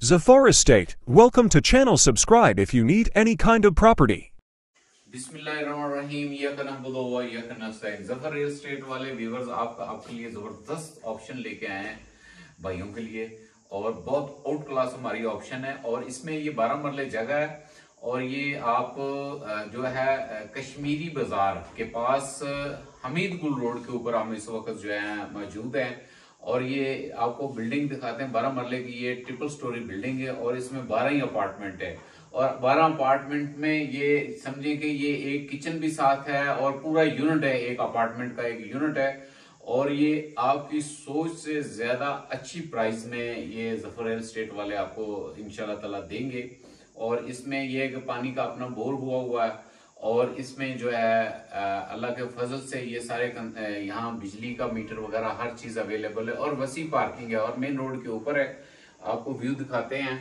Zafar Estate, welcome to channel. Subscribe if you need any kind of property. बिस्मिल्लाहिर्रहमानिर्रहीम। Zafar real estate वाले viewers आपके लिए ज़बरदस्त option लेके आए हैं भाइयों के लिए, और बहुत आउट क्लास हमारी ऑप्शन है। और इसमें ये 12 मरले जगह है, और ये आप जो है कश्मीरी बाजार के पास हमीद गुल रोड के ऊपर हम इस वक्त जो है मौजूद हैं। और ये आपको बिल्डिंग दिखाते हैं, 12 मरले की ये ट्रिपल स्टोरी बिल्डिंग है, और इसमें 12 ही अपार्टमेंट है। और 12 अपार्टमेंट में ये समझे कि ये एक किचन भी साथ है और पूरा यूनिट है, एक अपार्टमेंट का एक यूनिट है। और ये आपकी सोच से ज्यादा अच्छी प्राइस में ये ज़फ़र रियल एस्टेट वाले आपको इंशाल्लाह ताला देंगे। और इसमें ये कि पानी का अपना बोर हुआ है, और इसमें जो है अल्लाह के फजल से ये सारे यहाँ बिजली का मीटर वगैरह हर चीज अवेलेबल है, और वसी पार्किंग है, और मेन रोड के ऊपर है। आपको व्यू दिखाते हैं।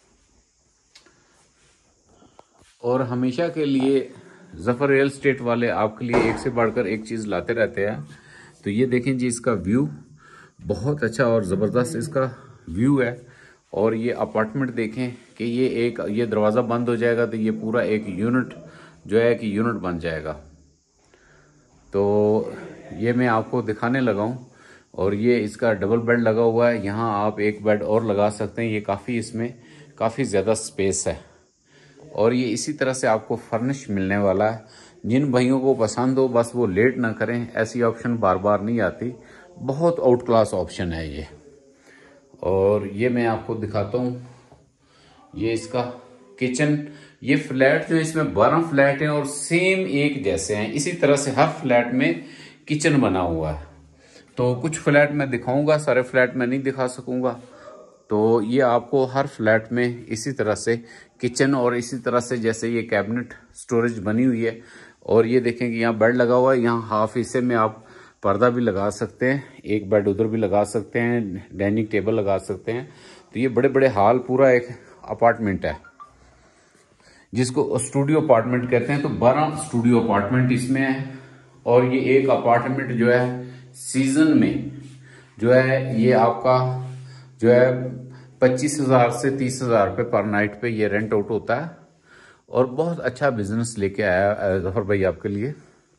और हमेशा के लिए ज़फ़र रियल एस्टेट वाले आपके लिए एक से बढ़कर एक चीज लाते रहते हैं। तो ये देखें जी, इसका व्यू बहुत अच्छा और ज़बरदस्त इसका व्यू है। और ये अपार्टमेंट देखें कि ये दरवाज़ा बंद हो जाएगा तो ये पूरा एक यूनिट जो है कि यूनिट बन जाएगा। तो ये मैं आपको दिखाने लगा हूँ। और ये इसका डबल बेड लगा हुआ है, यहाँ आप एक बेड और लगा सकते हैं। ये काफ़ी इसमें काफ़ी ज़्यादा स्पेस है, और ये इसी तरह से आपको फर्निश मिलने वाला है। जिन भाइयों को पसंद हो बस वो लेट ना करें, ऐसी ऑप्शन बार बार नहीं आती, बहुत आउट क्लास ऑप्शन है ये। और ये मैं आपको दिखाता हूँ, ये इसका किचन। ये फ्लैट जो इसमें 12 फ्लैट हैं और सेम एक जैसे हैं, इसी तरह से हर फ्लैट में किचन बना हुआ है। तो कुछ फ्लैट मैं दिखाऊंगा, सारे फ्लैट मैं नहीं दिखा सकूंगा। तो ये आपको हर फ्लैट में इसी तरह से किचन, और इसी तरह से जैसे ये कैबिनेट स्टोरेज बनी हुई है। और ये देखें कि यहाँ बेड लगा हुआ है, यहाँ हाफ हिस्से में आप पर्दा भी लगा सकते हैं, एक बेड उधर भी लगा सकते हैं, डाइनिंग टेबल लगा सकते हैं। तो ये बड़े बड़े हॉल, पूरा एक अपार्टमेंट है जिसको स्टूडियो अपार्टमेंट कहते हैं। तो 12 स्टूडियो अपार्टमेंट इसमें है। और ये एक अपार्टमेंट जो है सीजन में जो है ये आपका जो है 25,000 से 30,000 रुपये पर नाइट पे ये रेंट आउट होता है। और बहुत अच्छा बिजनेस लेके आया ज़फ़र भाई आपके लिए।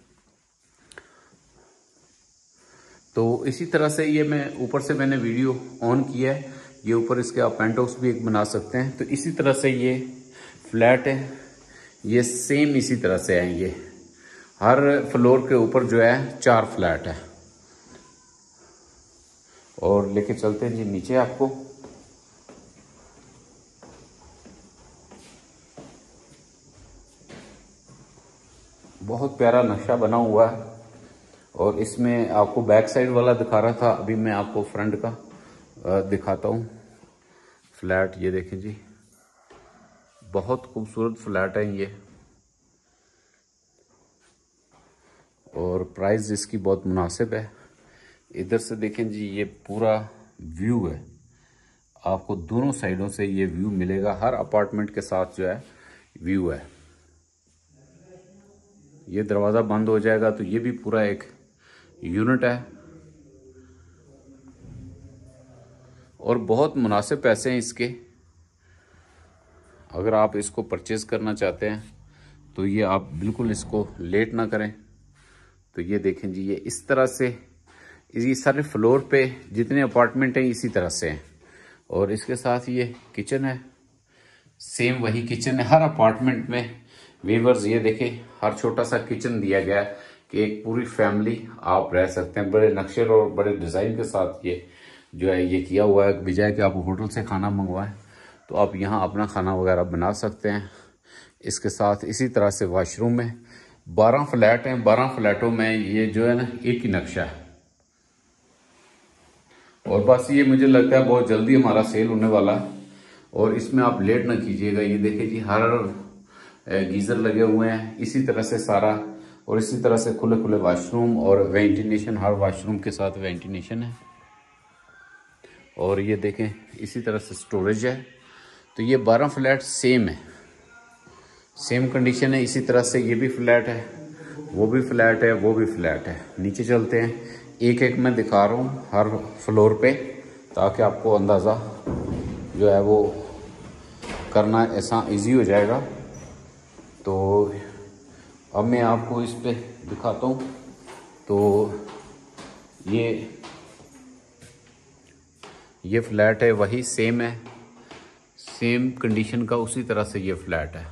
तो इसी तरह से ये मैं ऊपर से मैंने वीडियो ऑन किया है, ये ऊपर इसके आप पेंट हाउस भी एक बना सकते हैं। तो इसी तरह से ये फ्लैट है, ये सेम इसी तरह से है। ये हर फ्लोर के ऊपर जो है 4 फ्लैट है। और लेके चलते हैं जी नीचे आपको। बहुत प्यारा नक्शा बना हुआ है। और इसमें आपको बैक साइड वाला दिखा रहा था, अभी मैं आपको फ्रंट का दिखाता हूँ फ्लैट। ये देखें जी, बहुत खूबसूरत फ्लैट है ये, और प्राइस इसकी बहुत मुनासिब है। इधर से देखें जी, ये पूरा व्यू है, आपको दोनों साइडों से ये व्यू मिलेगा। हर अपार्टमेंट के साथ जो है व्यू है। ये दरवाज़ा बंद हो जाएगा तो ये भी पूरा एक यूनिट है, और बहुत मुनासिब पैसे हैं इसके। अगर आप इसको परचेज करना चाहते हैं तो ये आप बिल्कुल इसको लेट ना करें। तो ये देखें जी, ये इस तरह से ये सारे फ्लोर पे जितने अपार्टमेंट हैं इसी तरह से हैं। और इसके साथ ये किचन है, सेम वही किचन है हर अपार्टमेंट में। वीवर्स ये देखें, हर छोटा सा किचन दिया गया है कि एक पूरी फैमिली आप रह सकते हैं। बड़े नक्शे और बड़े डिज़ाइन के साथ ये जो है ये किया हुआ है। बजाय कि आप होटल से खाना मंगवाएं तो आप यहाँ अपना खाना वगैरह बना सकते हैं। इसके साथ इसी तरह से वॉशरूम है। 12 फ्लैट हैं, 12 फ्लैटों में ये जो है ना एक ही नक्शा है। और बस ये मुझे लगता है बहुत जल्दी हमारा सेल होने वाला है, और इसमें आप लेट ना कीजिएगा। ये देखिए जी, हर गीजर लगे हुए हैं इसी तरह से सारा, और इसी तरह से खुले खुले वॉशरूम और वेंटिलेशन, हर वॉशरूम के साथ वेंटिलेशन है। और ये देखें इसी तरह से स्टोरेज है। तो ये 12 फ्लैट सेम है, सेम कंडीशन है। इसी तरह से ये भी फ्लैट है, वो भी फ्लैट है, वो भी फ्लैट है। नीचे चलते हैं, एक एक मैं दिखा रहा हूँ हर फ्लोर पे, ताकि आपको अंदाज़ा जो है वो करना ऐसा इजी हो जाएगा। तो अब मैं आपको इस पे दिखाता हूँ। तो ये फ्लैट है, वही सेम है, सेम कंडीशन का उसी तरह से ये फ्लैट है।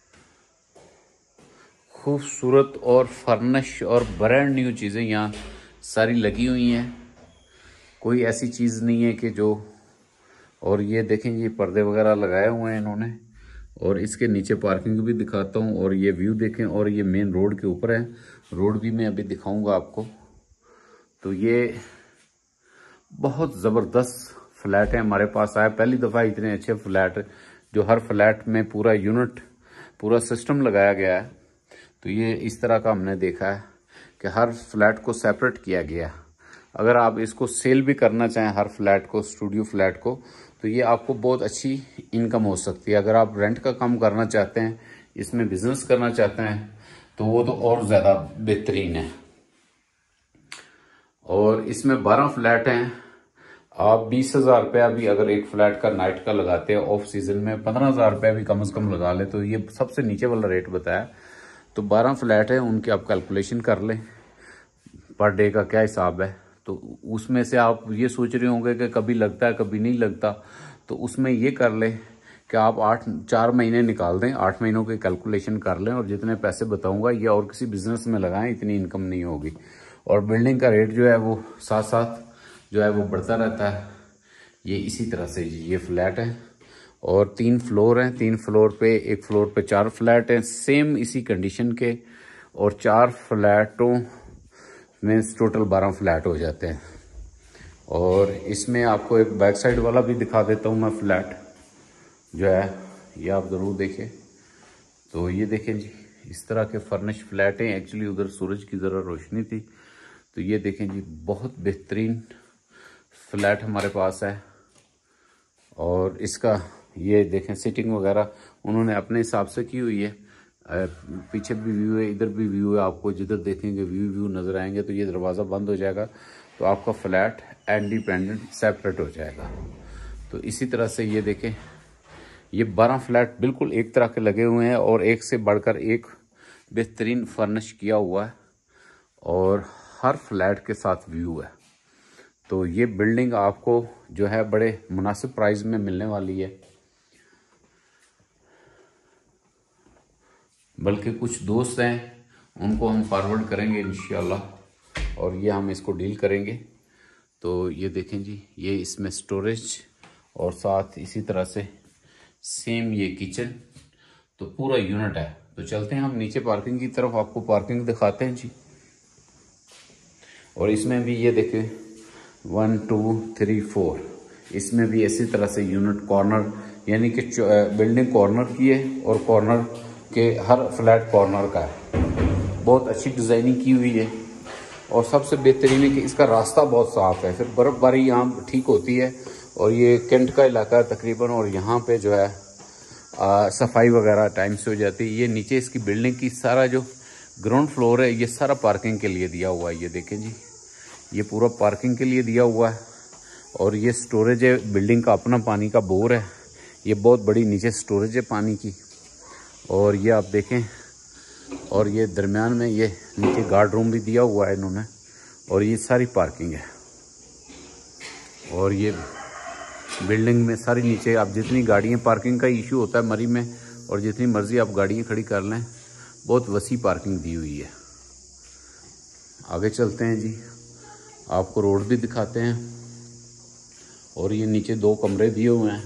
खूबसूरत और फर्निश और ब्रांड न्यू चीज़ें यहाँ सारी लगी हुई हैं, कोई ऐसी चीज़ नहीं है कि जो। और ये देखें, ये पर्दे वगैरह लगाए हुए हैं इन्होंने। और इसके नीचे पार्किंग भी दिखाता हूँ, और ये व्यू देखें, और ये मेन रोड के ऊपर है। रोड भी मैं अभी दिखाऊंगा आपको। तो ये बहुत ज़बरदस्त फ्लैट है हमारे पास आया, पहली दफ़ा इतने अच्छे फ्लैट, जो हर फ्लैट में पूरा यूनिट, पूरा सिस्टम लगाया गया है। तो ये इस तरह का हमने देखा है कि हर फ्लैट को सेपरेट किया गया। अगर आप इसको सेल भी करना चाहें, हर फ्लैट को, स्टूडियो फ्लैट को, तो ये आपको बहुत अच्छी इनकम हो सकती है। अगर आप रेंट का काम करना चाहते हैं, इसमें बिजनेस करना चाहते हैं, तो वो तो और ज़्यादा बेहतरीन है। और इसमें 12 फ्लैट हैं। आप 20,000 रुपया भी अगर एक फ्लैट का नाइट का लगाते हैं, ऑफ सीजन में 15,000 रुपया भी कम से कम लगा ले, तो ये सबसे नीचे वाला रेट बताया। तो 12 फ्लैट है, उनकी आप कैलकुलेशन कर लें पर डे का क्या हिसाब है। तो उसमें से आप ये सोच रहे होंगे कि कभी लगता है कभी नहीं लगता, तो उसमें ये कर लें कि आप 4 महीने निकाल दें, 8 महीनों की कैलकुलेशन कर लें, और जितने पैसे बताऊंगा ये और किसी बिजनेस में लगाएं, इतनी इनकम नहीं होगी। और बिल्डिंग का रेट जो है वो साथ साथ जो है वो बढ़ता रहता है। ये इसी तरह से ये फ्लैट है, और 3 फ्लोर हैं। 3 फ्लोर पे, एक फ्लोर पे 4 फ्लैट हैं सेम इसी कंडीशन के, और 4 फ्लैटों में टोटल 12 फ्लैट हो जाते हैं। और इसमें आपको एक बैक साइड वाला भी दिखा देता हूँ मैं, फ्लैट जो है ये आप ज़रूर देखें। तो ये देखें जी, इस तरह के फर्निश फ्लैट हैं। एक्चुअली उधर सूरज की ज़रा रोशनी थी, तो ये देखें जी, बहुत बेहतरीन फ्लैट हमारे पास है। और इसका ये देखें, सीटिंग वगैरह उन्होंने अपने हिसाब से की हुई है। पीछे भी व्यू है, इधर भी व्यू है। आपको जिधर देखेंगे व्यू नज़र आएंगे। तो ये दरवाज़ा बंद हो जाएगा, तो आपका फ्लैट इंडिपेंडेंट सेपरेट हो जाएगा। तो इसी तरह से ये देखें, ये 12 फ्लैट बिल्कुल एक तरह के लगे हुए हैं, और एक से बढ़कर एक बेहतरीन फर्निश किया हुआ है, और हर फ्लैट के साथ व्यू है। तो ये बिल्डिंग आपको जो है बड़े मुनासिब प्राइस में मिलने वाली है। बल्कि कुछ दोस्त हैं, उनको हम फॉरवर्ड करेंगे इंशाल्लाह, और ये हम इसको डील करेंगे। तो ये देखें जी, ये इसमें स्टोरेज, और साथ इसी तरह से सेम ये किचन, तो पूरा यूनिट है। तो चलते हैं हम नीचे पार्किंग की तरफ, आपको पार्किंग दिखाते हैं जी। और इसमें भी ये देखें 1 2 3 4, इसमें भी इसी तरह से यूनिट, कॉर्नर, यानी कि बिल्डिंग कॉर्नर की है, और कॉर्नर के हर फ्लैट कॉर्नर का है। बहुत अच्छी डिज़ाइनिंग की हुई है, और सबसे बेहतरीन है कि इसका रास्ता बहुत साफ़ है। फिर बर्फ़बारी यहाँ ठीक होती है, और ये कैंट का इलाका है तकरीबन, और यहाँ पे जो है सफाई वगैरह टाइम से हो जाती है। ये नीचे इसकी बिल्डिंग की सारा जो ग्राउंड फ्लोर है, ये सारा पार्किंग के लिए दिया हुआ है। ये देखें जी, ये पूरा पार्किंग के लिए दिया हुआ है। और ये स्टोरेज है, बिल्डिंग का अपना पानी का बोर है। ये बहुत बड़ी नीचे स्टोरेज है पानी की। और ये आप देखें, और ये दरमियान में ये नीचे गार्ड रूम भी दिया हुआ है इन्होंने, और ये सारी पार्किंग है। और ये बिल्डिंग में सारी नीचे आप जितनी गाड़ियाँ, पार्किंग का इशू होता है मरी में, और जितनी मर्जी आप गाड़ियाँ खड़ी कर लें, बहुत वसी पार्किंग दी हुई है। आगे चलते हैं जी, आपको रोड भी दिखाते हैं। और ये नीचे 2 कमरे दिए हुए हैं।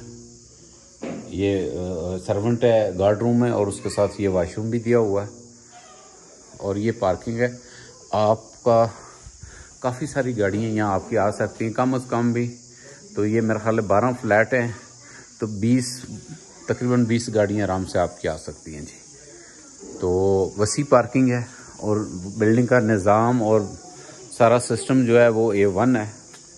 ये सर्वेंट है, गार्ड रूम है, और उसके साथ ये वॉशरूम भी दिया हुआ है। और ये पार्किंग है। आपका काफ़ी सारी गाड़ियाँ यहाँ आपकी आ सकती हैं, कम से कम भी। तो ये मेरा ख्याल है 12 फ्लैट हैं, तो तकरीबन 20 गाड़ियाँ आराम से आपकी आ सकती हैं जी। तो वसी पार्किंग है, और बिल्डिंग का निज़ाम और सारा सिस्टम जो है वो A1 है।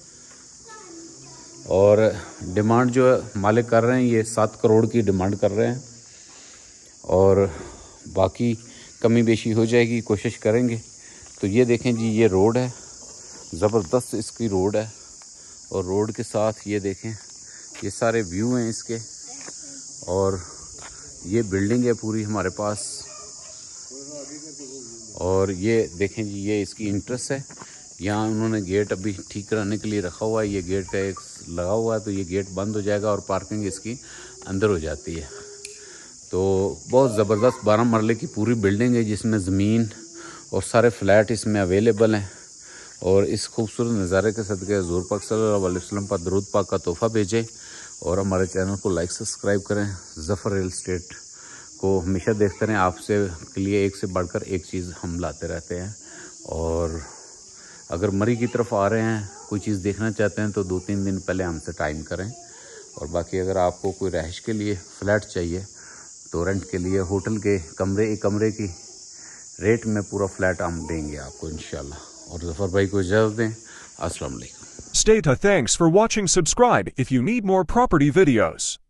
और डिमांड जो मालिक कर रहे हैं, ये 7 करोड़ की डिमांड कर रहे हैं, और बाकी कमी बेशी हो जाएगी, कोशिश करेंगे। तो ये देखें जी, ये रोड है, ज़बरदस्त इसकी रोड है। और रोड के साथ ये देखें, ये सारे व्यू हैं इसके। और ये बिल्डिंग है पूरी हमारे पास। और ये देखें जी, ये इसकी इंट्रेस्ट है। यहाँ उन्होंने गेट अभी ठीक कराने के लिए रखा हुआ है। ये गेट का एक लगा हुआ है, तो ये गेट बंद हो जाएगा और पार्किंग इसकी अंदर हो जाती है। तो बहुत ज़बरदस्त 12 मरले की पूरी बिल्डिंग है, जिसमें ज़मीन और सारे फ्लैट इसमें अवेलेबल हैं। और इस खूबसूरत नज़ारे के सदक़े हुज़ूर पाक सल्लल्लाहु अलैहि वसल्लम पर दरूद पाक का तोहफ़ा भेजें और हमारे चैनल को लाइक सब्सक्राइब करें। ज़फ़र रियल एस्टेट को हमेशा देखते रहें। आपसे के लिए एक से बढ़कर एक चीज़ हम लाते रहते हैं। और अगर मरी की तरफ आ रहे हैं, कोई चीज़ देखना चाहते हैं, तो 2-3 दिन पहले हमसे टाइम करें। और बाकी अगर आपको कोई रहाइश के लिए फ़्लैट चाहिए, तो रेंट के लिए होटल के एक कमरे की रेट में पूरा फ्लैट हम देंगे आपको इंशाल्लाह। और ज़फ़र भाई को इजाज़त दें। अस्सलाम वालेकुम। Thanks for watching. Subscribe if you need more property videos.